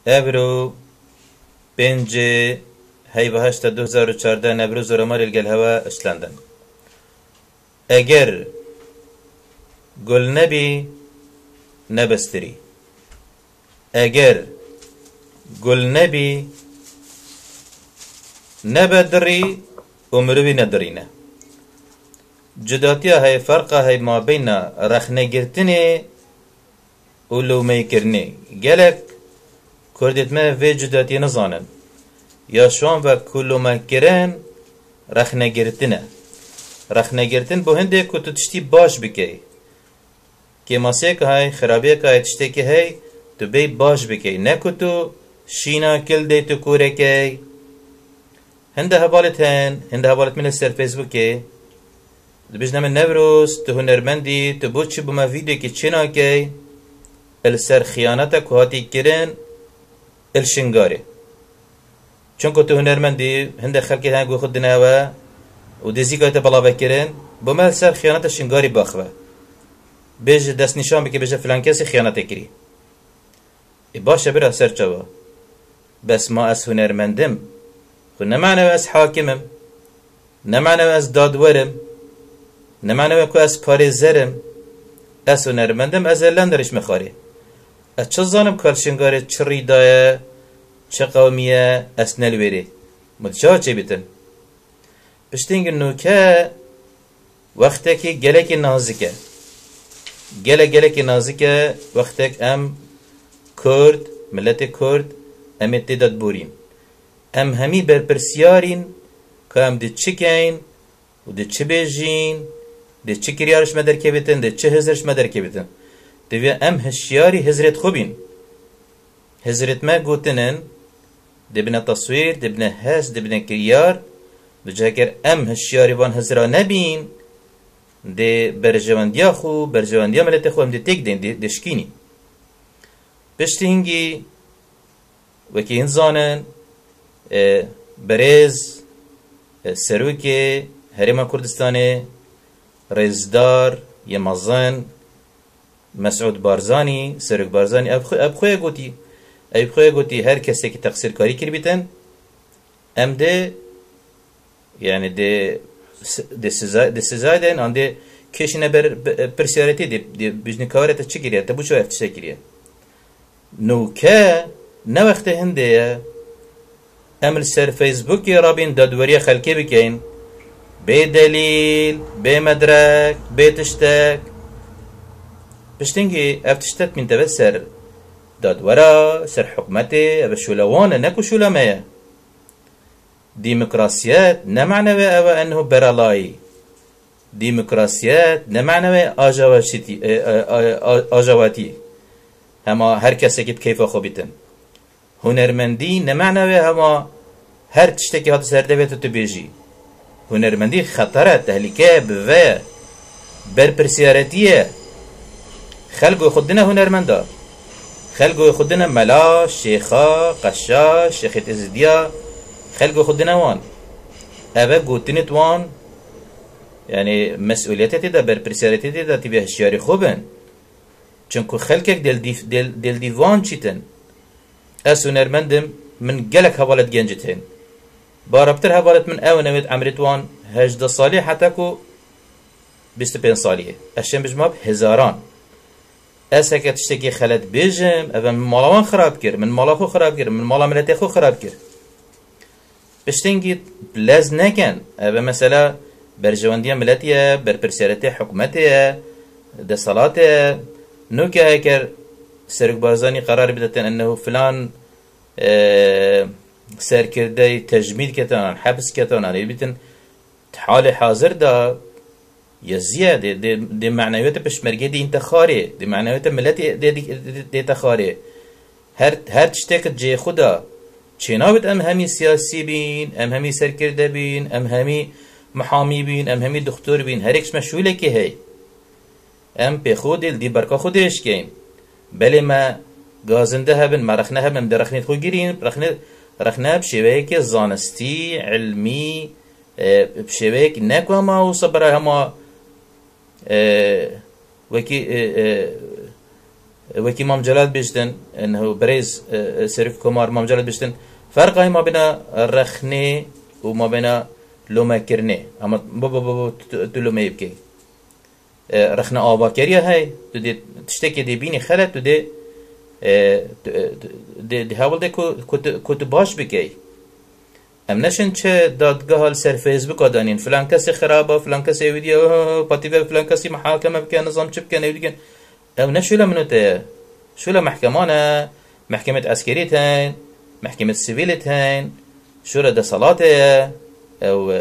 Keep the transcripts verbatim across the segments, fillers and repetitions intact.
ابرو پنج هی و هشت دو هزار و چارده نبرو زورمار الگل هوا اشلندن. اگر گل نبی نبستری، اگر گل نبی نبدری ومروی ندرینه. جداتیا های فرقه های ما بین رخنه گرتنی و لومی کرنی. گلک کردت ما وی جداتی نزانن یا شوان و کلومه کرن رخنه گرتنه. رخنه گرتن بو هنده که تو تشتی باش بکی که ماسه که های خرابیه که های تشتی که های تو بی باش بکی نه که تو شینا کل دی تو کوره که هنده حوالت هن هنده حوالت من سر فیسبوکه دو بجنه من نوروز تو هنرمندی تو بود چی بوما ویدیو که چینا که السر خیانتا که هاتی کرن الشنگاره چون که تو هنرمندی هنده خلقی هنگو خود دناوه و دزی که بلا بکرن بوما السر خیانتا شنگاری باخوه بیج دست نشان بکی بیج فلان کسی خیانت کری ای باشه برا سر چوا بس ما از هنرمندم خو نمعنى از حاکمم نمعنى از دادورم نمعنى که از پارێزەرم از هنرمندم از الان درش مخاری از چه زانم کارشنگاره چه ریدایه چه قومیه از نلویری متجا چه بیتن پشتینگ نوکه وقتی که گلک نازکه گلک گلک نازکه وقتی که ام کرد ملت کرد ام اتداد بورین ام همی برپرسیارین که ام ده چه کین و ده چه بیجین ده چه کریارش مدر که بیتن ده چه هزرش مدر که بیتن دوی ام هشیاری هزرت خوبین هزرت ما گوتنن ده بنا تصویر ده بنا هست ده بنا کریار دو جاکر ام هشیاری وان هزرا نبین ده برجواندیا خو برجواندیا ملت خو ام ده تک دین ده شکینی پشتی هنگی وکی انزانن برز سروک هرم کردستان رزدار یمازن مسعود بارزانی سروک بارزانی اب خوی گوتی اب خوی گوتی هر کسی که تقصیر کاری کر بیتن ام ده یعنی ده ده سزای ده سزای دن آن ده کشینه بر پرسیارتی ده ده بجنی کارت چی کریه تبو چو افتشه کریه نو که نه وقت هنده امل سر فیسبوک رابین دادوری خلقی بکین بی دلیل بی مدرک بی تشتک پشتنگی افتشتت من تبه سر دادورا سر حکمتی او شولوانه نکو شولمه ديمقراطيات نمعنى او انه برالاي ديمقراطيات نمعنى آجاواتي آجاواتي هما هر کسی که کیف خو بیتن هنرمندی نمعنى هما هر تشتكي هات سرده بیتو تو بیجی هنرمندی خطره تهلیکه بوه برپرسیارتیه خلقو خودنا هنرمندا خلقو خودنا ملا شیخا قشا شیخت ازدیا خلقو خودنا وان اوه گوتنت وان يعني مسؤوليتي دا برپرسیارتي دا تبيه هشياري خوبن چونكو خلقك دل, ديف دل, دل ديوان چيتن اس هنرمندم من قلق هوالت گنجتين باربتر هوالت من او نويت عمرتوان هجده صالي حتى كو بيست بين صاليه اشيان بجماب هزاران اس هكا تشتكي خلت بيجم او من مالوان خراب كر من مالا خو خراب كر من مالا ملتي خو خراب كر بشتنگي بلاز نكن او مثلا برجواندية ملتية برپرسيارتي حكومتية ده صلاتية نوكا هكر سرق بارزاني قرار بدتن انه فلان اه سركردي تجميد كتان حبس كتان يعني بيتن حال حاضر دا يزيه دي, دي, دي معنويات بشمرگه دي انتخاري دي معنويات ملتي دي, دي, دي, دي تخاري هر هر تشتك جي خدا چنابت ام همي سياسي بين ام همي سركرده بين ام همي محامی بین ام همی دکتر بین هر ایکش مشغوله که هی ام به خود دی برکا خودش کین بله ما گازنده هبن ما رخنه هبن در رخنه خود گیرین رخنه رخنه بشویه که زانستی علمی بشویه که نکو ما و صبره هما وکی وكي مام جلال بيجتن انه بريز سيرف كومار مام جلال بيجتن فرق هاي ما بين رخني وما بين لوما كرني اما بابا بابا تلو ما يبكي رخنا آبا كريا هاي تدي تشتكي دي بيني خلت تدي دي دي هاول دي كنت كنت باش بكي ام نشن چه دادگاه سر فيسبوك دانين فلان كسي خرابه فلان كسي فيديو باتيفا فلان كسي محاكمه بكي نظام چه بكي نيديكن ام نشو لا منو ته شو لا محكمانه محكمه عسكريتين محكمه سيفيلتين شو لا صلاته او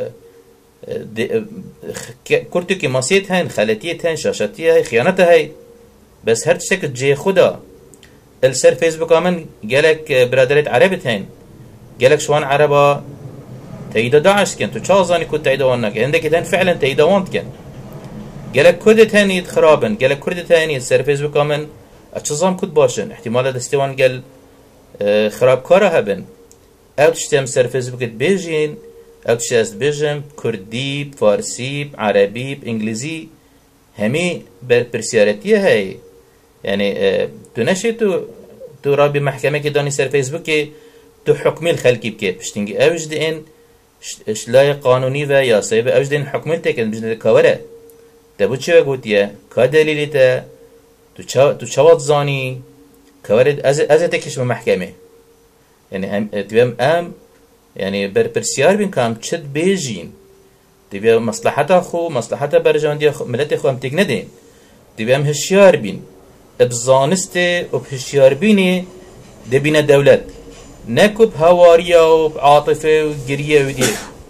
كرتو كي ماسيتهن خالتيتهن شاشتيه خيانته هي بس هر تشك جي خدا السر فيسبوك امن قالك برادرت عربتهن قالك شوان عربا تيدا داعش كن تو تشازاني كنت تيدا وانك عندك تهن فعلا تيدا وانت كن قالك كرد تهني خرابن قالك كرد تهني السر فيسبوك امن اتشزام كنت باشن احتمال دستوان قال اه خراب كاره هبن او تشتم سر فيسبوك بيجين او تشتم بيجن كردي فارسي عربي انجليزي همي برسيارتيه هاي يعني اه تو نشي تو تو رابي محكمه كي داني سر فيسبوك تو حكمي الخلقي بكي بشتنجي اوج دين اشلاي قانوني و ياسي اوج دين حكمي تكن بجن كوره تبو چه گوتيه کا دلیلی تا تو چا تو چوات زاني كوره از از تكش محكمه يعني هم تبم ام يعني بر برسيار بين كام چد بيجين تبي مصلحته خو مصلحته برجان دي ملت خو ام تك ندين تبي ام هشيار بين بزانسته وبهشيار بيني دبينا دولت نكب هواريا وعاطفه وقريه ودي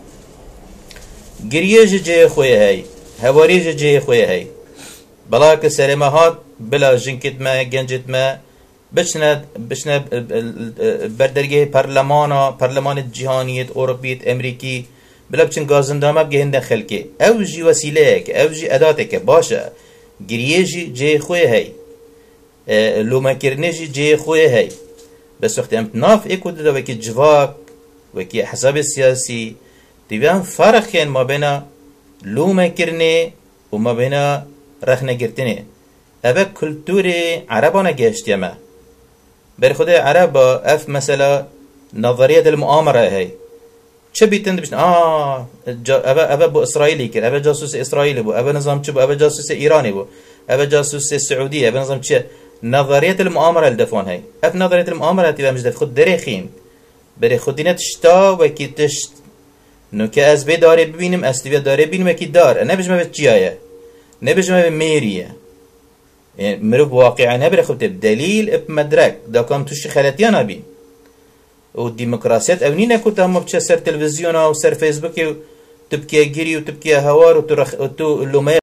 قريه جي خويا هاي هواري جي خويا هاي بلاك سلامات بلا جنكت ما جنجت ما بشنا بشنا بردرگه برلمانا برلمان الجهانية أوروبية أمريكي بلا بچن غازندامه بگهنده خلقه او جي وسيلهك او جي اداتك باشا قريه جي خويا هاي لو ما كرنجي جي خويا هاي بس وقت ام ناف ايكو دا وكي جواك وكي حساب السياسي تبين فرق ما بين لوما كرني وما بين رخنا قرتني ابا كلتوري عربانا جاشت يما بر خود عربا اف مثلا نظرية المؤامرة هاي چه بيتند بشن اه ابا ابا بو اسرائيلي كر ابا جاسوس اسرائيلي بو ابا نظام چه بو ابا جاسوس ايراني بو ابا جاسوس سعودية ابا نظام چه نظرية المؤامرة الدفون هاي اف نظرية المؤامرة تبقى مش دف خود دريخين بري خودينة تشتا وكي تشت نو كي از بي داري ببينم از تبقى داري ببينم وكي دار انا بجمع بتجاية نبجمع بميرية يعني مروب واقعا نبري خود بدليل بمدرك دا كام توشي خلاتيانا بين والديمقراطيات اونينا كنت هم بتشا سر تلفزيون او سر فيسبوك تبكي جري وتبكي هوار وتو اللومية